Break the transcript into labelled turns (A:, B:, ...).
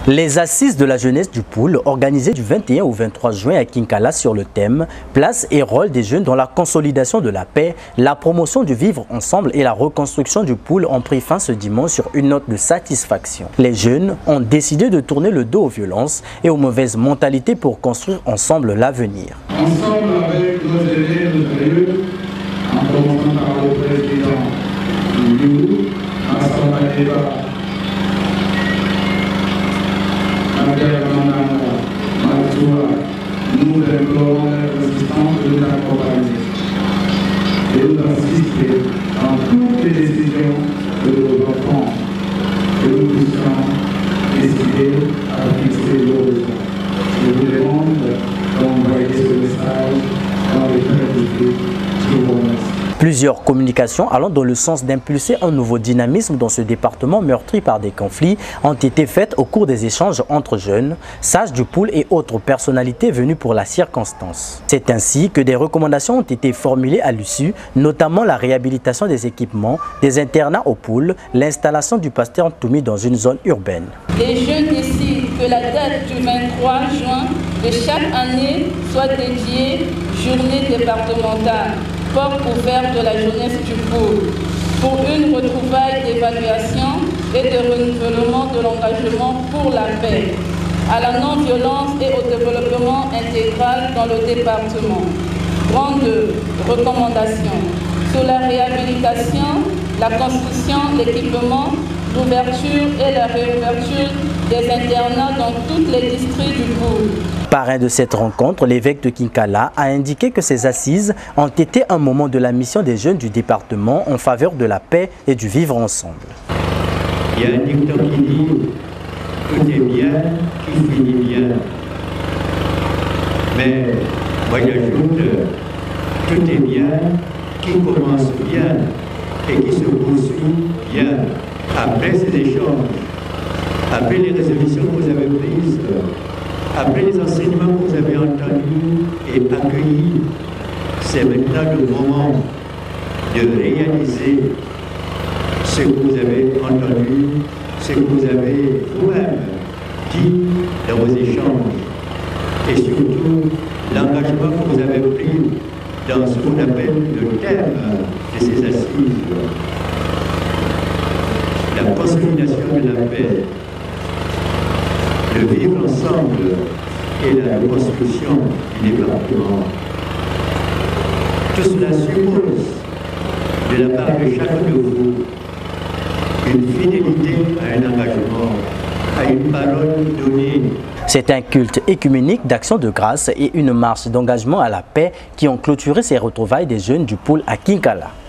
A: Les assises de la jeunesse du Poul, organisées du 21 au 23 juin à Kinkala sur le thème « Place et rôle des jeunes dans la consolidation de la paix, la promotion du vivre ensemble et la reconstruction du Poul » ont pris fin ce dimanche sur une note de satisfaction. Les jeunes ont décidé de tourner le dos aux violences et aux mauvaises mentalités pour construire ensemble l'avenir.
B: Ensemble avec nos aînés, nos aïeux, en commençant par le président du Assamba Débat, nous implorons la résistance de nous accompagner et nous assister dans toutes les décisions de nos enfants, que nous puissions décider à fixer nos besoins. Je vous demande d'envoyer ce message dans les frères de Dieu. Je vous remercie.
A: Plusieurs communications allant dans le sens d'impulser un nouveau dynamisme dans ce département meurtri par des conflits ont été faites au cours des échanges entre jeunes, sages du Poul et autres personnalités venues pour la circonstance. C'est ainsi que des recommandations ont été formulées à l'issue, notamment la réhabilitation des équipements, des internats au Poul, l'installation du pasteur Ntoumi dans une zone urbaine.
C: Les jeunes décident que la date du 23 juin de chaque année soit dédiée journée départementale, porte ouverte de la jeunesse du Poul, pour une retrouvaille d'évaluation et de renouvellement de l'engagement pour la paix, à la non-violence et au développement intégral dans le département. Grande recommandation sur la réhabilitation, la construction, l'équipement, l'ouverture et la réouverture des internats dans tous les districts du Poul.
A: Parrain de cette rencontre, l'évêque de Kinkala a indiqué que ces assises ont été un moment de la mission des jeunes du département en faveur de la paix et du vivre ensemble.
D: Il y a un dicton qui dit « Tout est bien qui finit bien ». Mais moi j'ajoute « Tout est bien qui commence bien et qui se poursuit bien ». Après ces échanges, après les résolutions que vous avez prises, après les enseignements que vous avez entendus et accueillis, c'est maintenant le moment de réaliser ce que vous avez entendu, ce que vous avez vous-même dit dans vos échanges et surtout l'engagement que vous avez pris dans ce qu'on appelle le thème de ces assises. La consolidation de la paix, le vivre ensemble et la reconstruction du département. Tout cela suppose, de la part de chacun de vous, une fidélité à un engagement, à une parole donnée.
A: C'est un culte écuménique d'action de grâce et une marche d'engagement à la paix qui ont clôturé ces retrouvailles des jeunes du Poul à Kinkala.